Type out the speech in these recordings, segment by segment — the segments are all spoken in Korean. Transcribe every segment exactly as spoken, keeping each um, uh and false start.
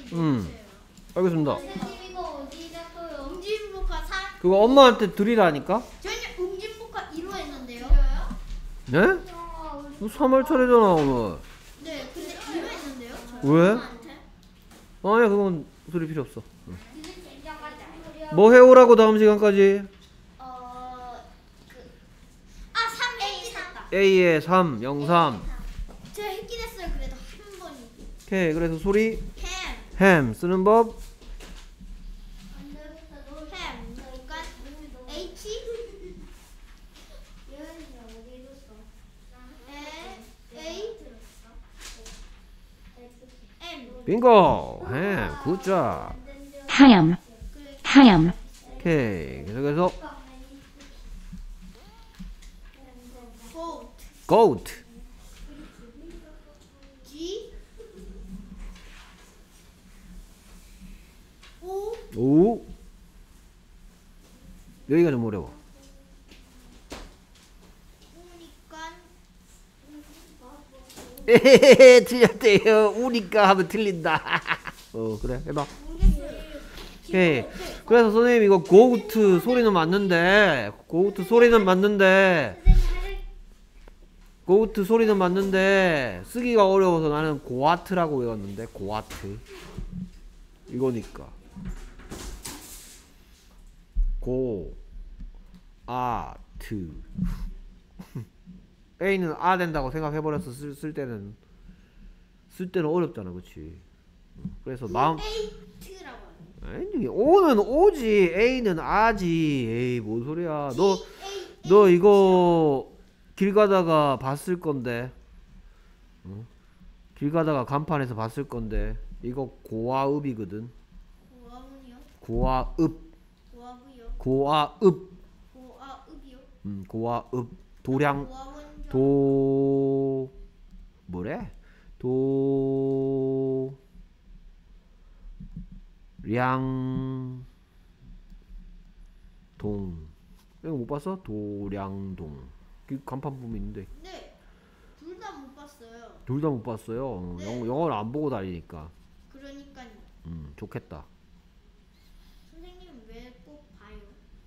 음, 알겠습니다. 선생님 이거 어디다 써요? 음진복화 삼. 그거 엄마한테 드리라니까? 저는 음진복화 이로 했는데요. 네? 삼월 차례잖아 오늘. 네, 근데 이로 했는데요. 왜? 엄마한테. 아니야 그건 소리 필요 없어. 응. 뭐 해오라고 다음 시간까지? 어, 그, 아, 삼 했긴 했다. A에 삼, 영, 삼. 제가 했긴 했어요. 그래도 한 번이. 오케이 그래서 소리 햄. 햄 쓰는 법. 햄. 그러니까 H. 에, A. M. 빙고 햄 굿잡. ham, ham, 오케이 계속해서 goat. goat. G. O. 오 여기가 좀 어려워. 오니까 에헤헤 틀렸대요. 우니까 하면 틀린다. 어 그래 해봐. 모르겠어요. 오케이 그래서 선생님 이거 goat 소리는 맞는데 goat 소리는 맞는데 goat 소리는 맞는데 쓰기가 어려워서 나는 고아트라고 외웠는데 고아트 이거니까 고 아트 A는 아 된다고 생각해버려서 쓸, 쓸 때는 쓸 때는 어렵잖아 그치. 그래서 마음 T라고 하는. 아니 O는 O지 A는 아지. 에이 뭔 소리야. 너 너 이거 길 가다가 봤을 건데 어? 길 가다가 간판에서 봤을 건데 이거 고아읍이거든. 고아문이요? 고아읍 고아부요? 고아읍 고아읍이요? 음 고아읍 도량 고아원 도 뭐래 도량 동 이거 못 봤어? 도량동 그 간판 보면 있는데 네, 둘 다 못 봤어요. 둘 다 못 봤어요. 어, 네. 영, 영어를 안 보고 다니니까 그러니까요. 음 좋겠다. 선생님 왜 꼭 봐요?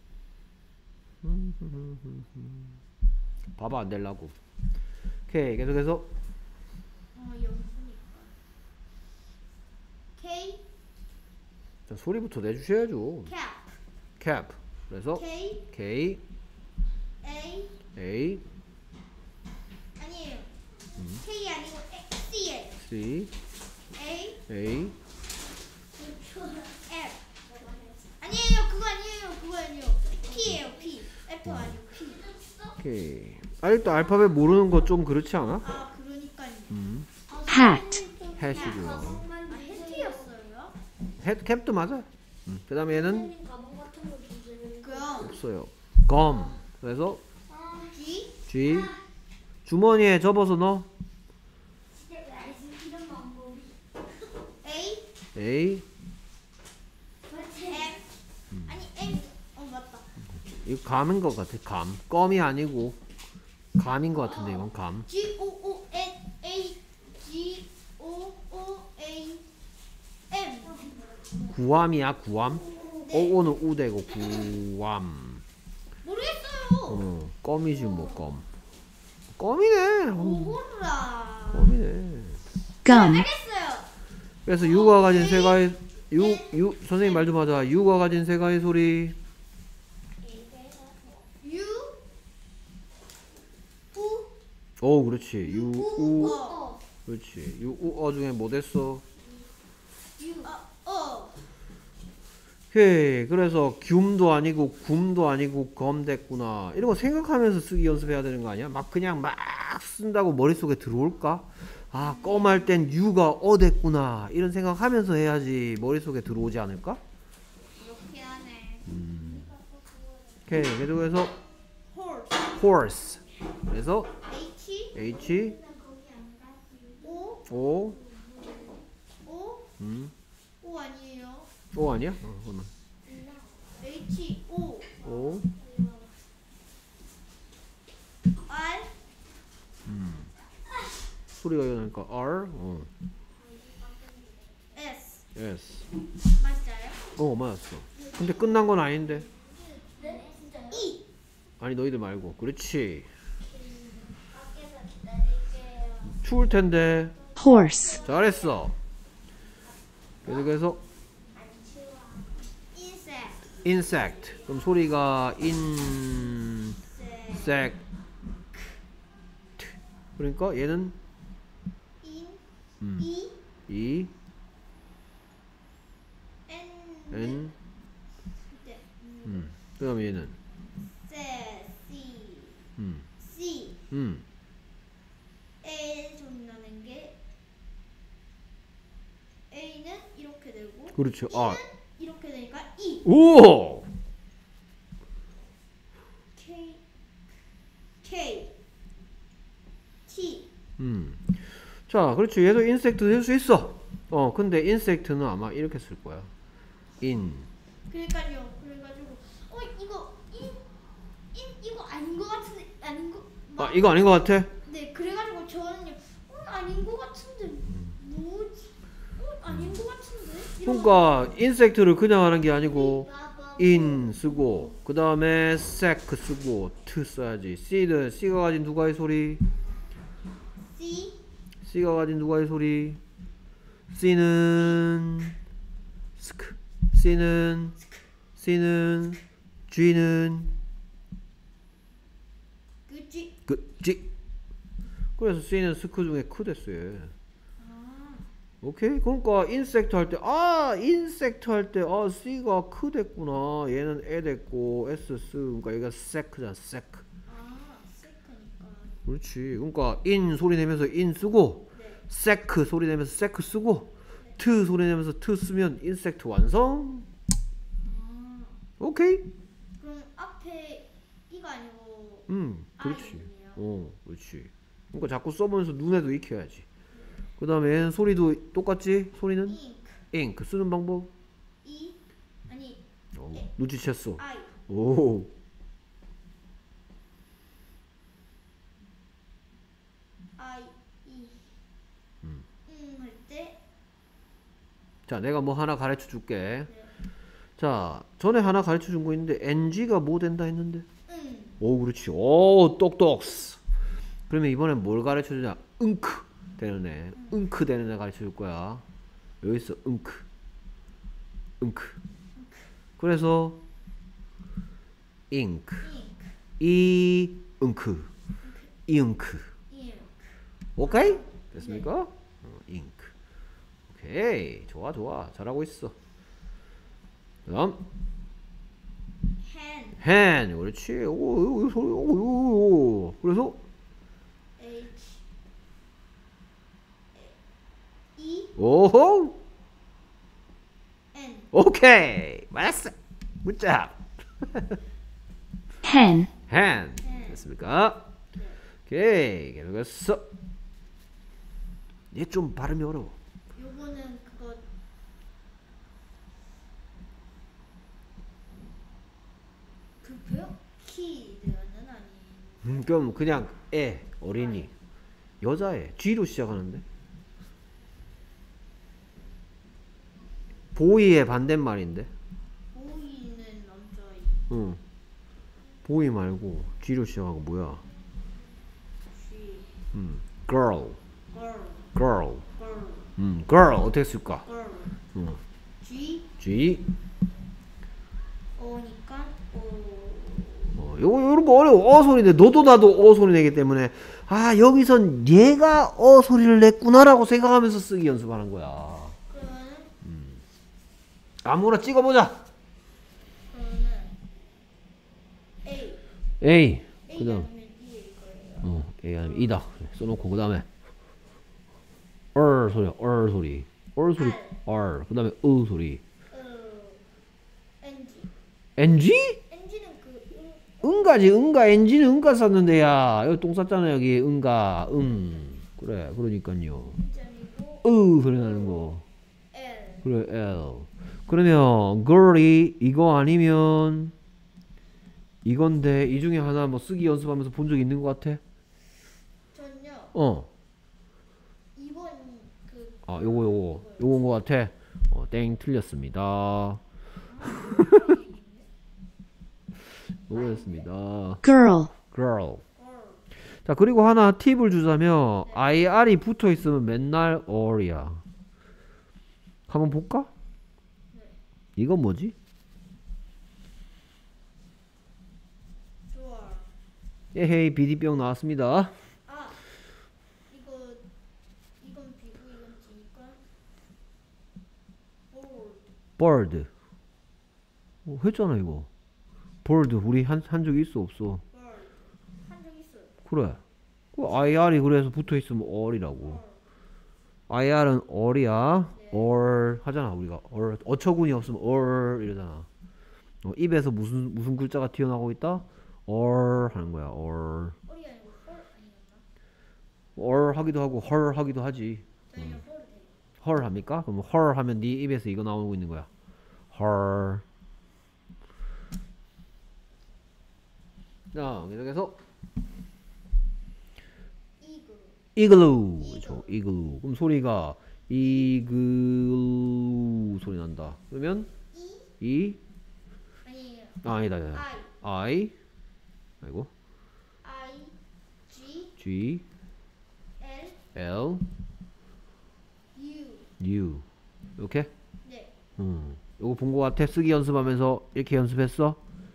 봐봐 안 될라고. 오케이 계속해서 어, 영수니까. K, 자, 소리부터 내주셔야죠. cap, cap 그래서 K, K A, A 아니에요. K 아니고 C예요. C A, A F. 아니에요, 그거 아니에요, 그거 아니에요. P예요, P. F 아니고 P. 오케이. 아직도 알파벳 모르는 거 좀 그렇지 않아? 아, 그러니까요. 음 hat, 해시고요. 아, 해티였어요? 해 캡도 맞아. 음. 그 다음에 얘는 그럼 없어요. 검 그래서 G, G 주머니에 접어서 넣어. A, A M. 아니 M. 어 맞다. 이거 감인 것 같아. 감 껌이 아니고 감인 것 같은데 이건 감. G O O N A G O O A M. 구암이야 구암. 오오는 우대고 구암. 모르겠어요. 어 껌이지 뭐 껌. 껌이네. 어, 오호라. 껌이네. gum, 알겠어요. 그래서 유가 가진 세 가지 유, 유 선생님 말 좀 하자. 유가 가진 세 가지 소리. U U 오 그렇지. 유, U 우. 어 그렇지. 유, 우, 어 중에 뭐 됐어? U 어 어. 오케이. 그래서 균도 아니고 굼도 아니고 검 됐구나. 이런 거 생각하면서 쓰기 연습해야 되는 거 아니야? 막 그냥 막 쓴다고 머릿속에 들어올까? 아, 껌 할 땐 유가 어 됐구나. 이런 생각하면서 해야지 머릿속에 들어오지 않을까? 이렇게 하네. 오케이. 계속해서 Horse. horse. 그래서 H H O O O 음. O 아니에요. O 아니야? 어, 그거는 H O O R 소리가 이러니까 R 어. S S. 맞아요? 어 맞았어. 근데 끝난 건 아닌데. 네? 이. 아니 너희들 말고. 그렇지. 밖에서 기다릴게요. 추울 텐데. horse, 잘했어. 계속해서 안 추워. insect. insect. 그럼 소리가 insect. 그러니까 얘는 in. 음. e. 이 n. N 네. 음. 그다음에 얘는 C. C. 음. C. 음. A 소리 나는 게 A는 이렇게 되고 그렇죠. 아. 이렇게 되니까 E. 오! K. K. T. 음. 자, 그렇지. 얘도 인섹트 될 수 있어. 어, 근데 인섹트는 아마 이렇게 쓸 거야. in. 그러니까요. 그래가지고 어 이거 인, 인 이거 아닌 것 같은데 아닌 거. 아, 이거 아닌 것 같아? 네. 그래가지고 저는요. 어 아닌 것 같은데 뭐지? 어 아닌 것 같은데. 이러고 그러니까 인섹트를 그냥 하는 게 아니고 봐봐. in 쓰고 그 다음에 sec 쓰고 to 써야지. c는 c가 가진 두 가지 소리. C. c가 가진 두 가지 소리. c는 sk. c는 c는 g는 그치? 그 g. 그래서 c는 스크 중에 크 됐어 얘. 아. 오케이. 그러니까 인섹트 할 때 아 인섹트 할 때 아 c가 크 됐구나. 얘는 에 됐고 s 쓰. 그러니까 얘가 sec잖아. sec. 아. 세크니까. 그렇지. 그러니까 in 소리 내면서 in 쓰고 네. sec 소리 내면서 sec 쓰고 to 소리 내면서 to 쓰면 인섹트 완성. 아. 오케이. 그럼 앞에 이가 아니고 음 그렇지. I네요. 어 그렇지. 그러니까 자꾸 써보면서 눈에도 익혀야지. 그 다음에 얘는 소리도 똑같지. 소리는 ink. ink 쓰는 방법. E 아니 어, 에. 눈치챘어. I. 오. I E. 음. 할 때. 자, 내가 뭐 하나 가르쳐 줄게. 네. 자, 전에 하나 가르쳐 준 거 있는데 엔지가 뭐 된다 했는데. 응. 오, 그렇지. 오, 똑똑. 그러면 이번엔 뭘 가르쳐 주냐? 응크 되는 애. 응크 되는 애 가르쳐 줄 거야. 여기 있어. 응크. 응크. 그래서 ink. ink. 이 응크. 이 응크. ink. 오케이? 됐습니까? 어, ink. 오케이. 좋아, 좋아. 잘하고 있어. 그다음 hand. hand. 그렇지. 오, 오, 오, 소리. 오, 오, 오. 그래서 H. E. 오호. N. 오케이. 맞았어. 굿잡. hen, hand. hand. 됐습니까? 네. 오케이. 계속해서 얘 좀 발음이 어려워. 요거는 그거 급해요? 키드는 아니. 음, 그럼 그냥 애 어린이 여자애 G로 시작하는데 보이의 반대말인데. 보이는 남자이. 응. 보이 말고 G로 시작하고 뭐야? G. 음, girl, girl. girl. girl. 음, girl 어떻게 쓸까? girl. 음, G. G. O니까 O. 어, 요거 요런 거 어려워. 어 소리인데 너도 나도 어 소리 내기 때문에 아 여기선 얘가 어 소리를 냈구나라고 생각하면서 쓰기 연습하는 거야. 그러면은 아무거나 찍어보자. 그러면은 A. A. A 그다음 아니면 E일 거예요. 어 A 아니면 E다. 그래, 써놓고 그다음에 R 소리야. R 소리. R 소리. R. 그다음에 으 소리. 어. N G. N-G? N G는 그 응. 응가지. 응가. N-G는 응가 썼는데 야 여기 똥 쌌잖아 여기. 응가. 응. 그래. 그러니까요. N 아니고 으 소리 나는 거. L. 그래. L. 그러면 girl이 이거 아니면 이건데 이 중에 하나 뭐 쓰기 연습하면서 본 적 있는 것 같아? 전요. 어. 이번 그 아 요거 요거 요거인 것 같아. 어, 땡 틀렸습니다. 오해였습니다. girl, girl. 걸. 자 그리고 하나 팁을 주자면 아이알이 붙어 있으면 맨날 or이야. 한번 볼까? 네. 이건 뭐지? 좋아. 에헤이 비디병 나왔습니다. 아 이거 이건 비고 이건 지니까. 볼. bird. 어, 했잖아 이거. bird 우리 한, 한 적이 있어 없어? 볼. 한적 있어요. 그래. 그 아이알이 그래서 붙어 있으면 or이라고. 볼. 아이알은 or이야. 네. or 하잖아 우리가. or 어처구니 없으면 or 이러잖아. 어, 입에서 무슨 무슨 글자가 튀어나오고 있다? or 하는 거야. or. 홀이 아니고 홀 아니었나? or 하기도 하고 her 하기도 하지. 저희는 홀 돼요. her 합니까? 그럼 her 하면 네 입에서 이거 나오고 있는 거야. her. 자, 계속해서 이글. igloo. 그렇죠. igloo. 그럼 소리가 igloo 소리 난다. 그러면 이 이 아니에요. 아, 아니다. 아니다. I I 아이고. I G G L L U. U. 이렇게? 네. 음. 요거 본 거 같아? 쓰기 연습하면서 이렇게 연습했어?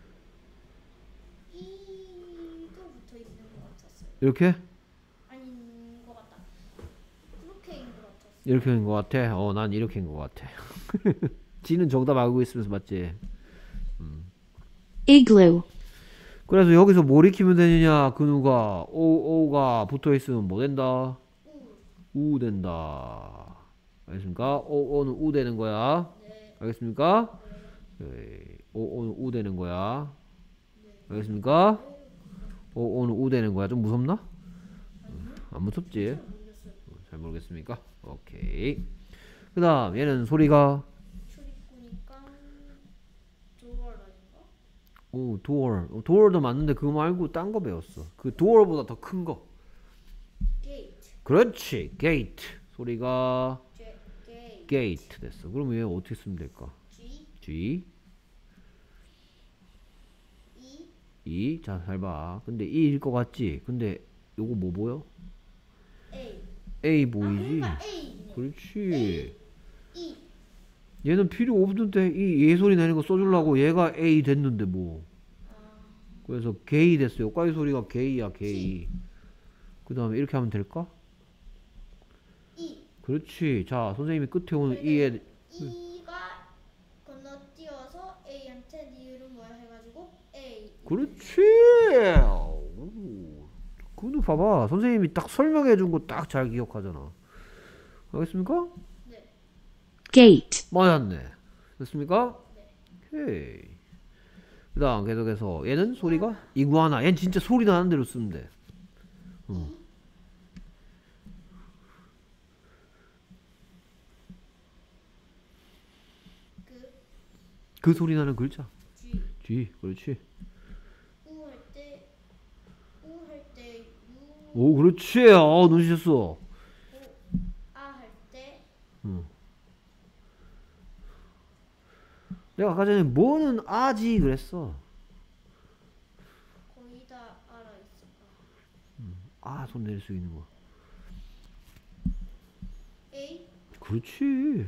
이도 붙어 있는 것 같았어요. 이렇게? 아닌 것 같다. 그렇게인 것 같았어. 이렇게 인 거 같아? 어, 난 이렇게 인 거 같아. 지는 정답 알고 있으면서 맞지? igloo, 그래서 여기서 뭘 익히면 되느냐? 그 누가 오, 오가 붙어 있으면 뭐 된다? 우. 우 된다. 알겠습니까? 오, 오는 우 되는 거야. 네. 알겠습니까? 네. 네. 오, 오는 우 되는 거야. 네. 알겠습니까? 오, 오는 우 되는 거야. 좀 무섭나? 아니요. 안 무섭지? 잘 모르겠어요. 잘 모르겠습니까? 오케이. 그 다음 얘는 소리가 출입구니까 도어 아닌가? 오, door. 어, door도 맞는데 그거 말고 딴 거 배웠어. 그 door보다 더 큰 거. 게이트. 그렇지. gate. 소리가 제 게이트. gate 됐어. 그럼 얘 어떻게 쓰면 될까? G G E E. 자, 잘 봐. 근데 E일 것 같지? 근데 요거 뭐 보여? A. A 아 보이지? 그러니까 A네. 그렇지. E. 얘는 필요 없는데 이 얘 소리 내는 거 써주려고 얘가 A 됐는데 뭐. 아 그래서 게이 됐어요. 여기까지 소리가 게이야, 게이. 그 다음에 이렇게 하면 될까? E. 그렇지. 자, 선생님이 끝에 오는 E에 E가 건너뛰어서 A한테 네 이름 뭐야 해가지고 A. 그렇지. 오. 그거 봐봐. 선생님이 딱 설명해 준 거 딱 잘 기억하잖아. 알겠습니까? 네. gate, 맞았네. 됐습니까? 네. 오케이. 그 다음 계속해서 얘는 소리가 이구아나. 얘는 진짜 소리 나는 대로 쓰면 돼. 응. 그 그 소리 나는 글자. G. G. 그렇지. 우 할 때 우 할 때 U. 오, 그렇지. 어, 눈치챘어. 아 할 때 응. 내가 아까 전에 뭐는 아지 그랬어. 거의 다 알아 있을까? 아, 손 내릴 수 있는 거. A 그렇지.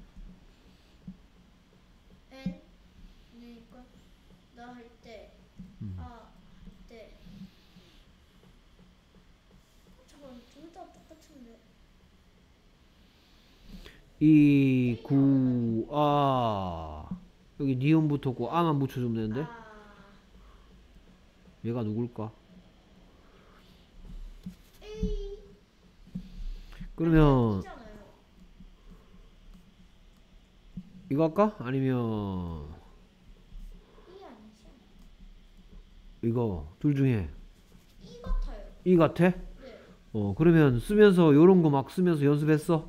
N 그러니까 나 할 때 아 할 때 잠깐 둘 다 똑같은데. 이, 구, 아. 여기 니은 붙었고 아만 붙여주면 되는데. 아 얘가 누굴까? A 그러면 있잖아요. 이거 할까? 아니면 E 아니지? 이거 둘 중에 E 같아요. 이 같아? 네. 어, 그러면 쓰면서 요런 거 막 쓰면서 연습했어?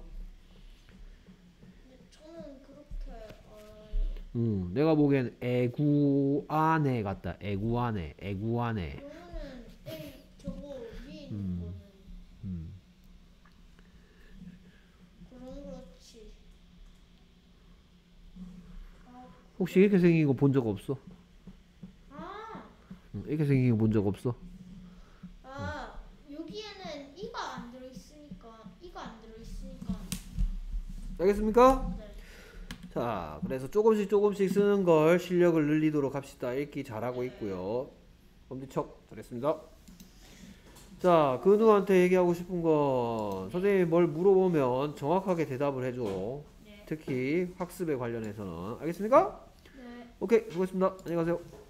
근데 저는 그렇게 알아요. 응, 내가 보기엔 애구아네 같다. 애구아네, 애구아네. 그러면은 A 저거 위에 있는 음. 거는 음. 그럼 그렇지. 혹시 이렇게 생긴 거 본 적 없어? 아, 응, 이렇게 생긴 거 본 적 없어? 아 여기에는 이가 안 들어있으니까 이가 안 들어있으니까. 알겠습니까? 네. 자, 그래서 조금씩 조금씩 쓰는 걸 실력을 늘리도록 합시다. 읽기 잘하고 있고요. 엄지척 잘했습니다. 자, 그 누구한테 얘기하고 싶은 건 선생님이 뭘 물어보면 정확하게 대답을 해줘. 네. 특히 학습에 관련해서는. 알겠습니까? 네. 오케이, 수고했습니다. 안녕히 가세요.